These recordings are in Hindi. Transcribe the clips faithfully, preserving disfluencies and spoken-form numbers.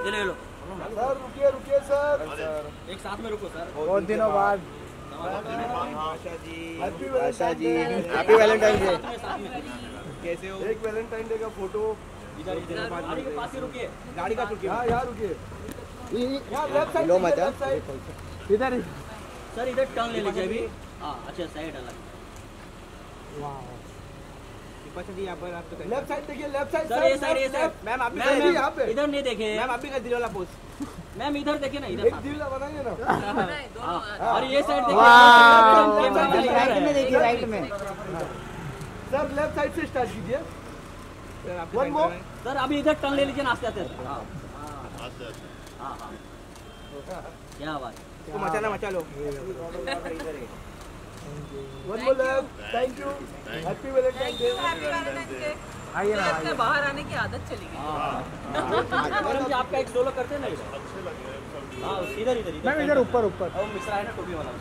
ये ले लो सर। रुकिए रुकिए सर, एक साथ में रुको सर। बहुत दिनों बाद। Asha ji, Asha ji, happy Valentine day. कैसे हो? एक वैलेंटाइन डे का फोटो इधर इधर गाड़ी के पास ही रुकिए। गाड़ी का रुकिए। हाँ यार रुकिए। लो मचा इधर सर इधर टर्न ले लीजिए अभी। हाँ अच्छा साइड अलग। जी यहाँ पर आप तो लेफ्ट साइड देखिए, लेफ्ट साइड सर ये साइड ये साइड। मैम आप भी यहाँ पे इधर नहीं देखे। मैम आप भी कर दिल वाला पोज। मैम इधर देखे ना, इधर एक दिल बनाइए ना। और ये साइड देखिए। राइट में देखिए, राइट में सर लेफ्ट साइड से स्टार्ट कीजिए। वन मोर सर अभी इधर टर्न ले लीजिए ना आस्ते आस्ते। हाँ हाँ हाँ क्या बात। इसको मचाना मचा लो। One more left. Thank you, happy Valentine day. आइए ना, आइए। बाहर आने की आदत चली गई। मैडम जी आपका एक सोलो करते ना इधर। हाँ इधर इधर मैम इधर ऊपर ऊपर। अब मिश्रा है ना टोपी वाला।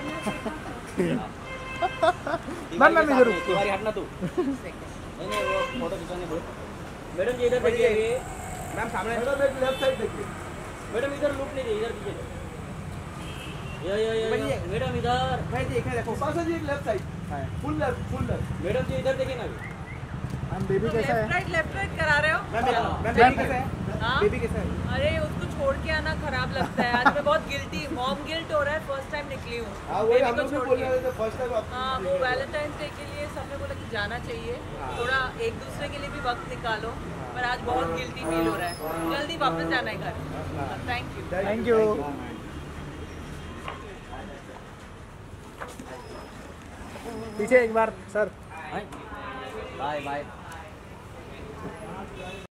मैम मैम इधर तिवारी हटना तू। नहीं नहीं वो फोटो खिंचाने बोल। मैडम जी इधर देखिए। मैम सामने मैडम एक लेफ्ट साइड देखिए। मैडम इधर लूप लीजिए, इधर दीजिए। ये ये ये मैडम इधर। मैं देखने देखो पासा जी, एक left side full left full left. Madam जी इधर देखिए ना। हम बेबी कैसा है? लेफ्ट राइट लेफ्ट राइट करा रहे हो? मैम मैम बेबी कैसा है? हाँ? बेबी कैसा है? अरे उसको छोड़ के आना खराब लगता है। आज मैं बहुत गिल्टी, मॉम गिल्ट हो रहा है। फर्स्ट टाइम निकली हूँ। हाँ वही हम लोग भी बोल रहे थे फर्स्ट टाइम आप। हाँ वो वैलेंटाइन डे के लिए सबने बोला कि जाना चाहिए, थोड़ा एक दूसरे के लिए भी वक्त निकालो, पर आज बहुत गिल्टी फील हो रहा है। जल्दी वापस जाना है घर। Thank you. Thank you. पीछे एक बार सर। Bye bye.